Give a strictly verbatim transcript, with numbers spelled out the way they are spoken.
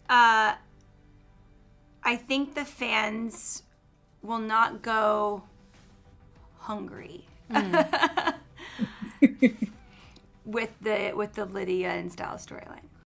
uh, I think the fans will not go hungry mm. with the with the Lydia and Styles storyline.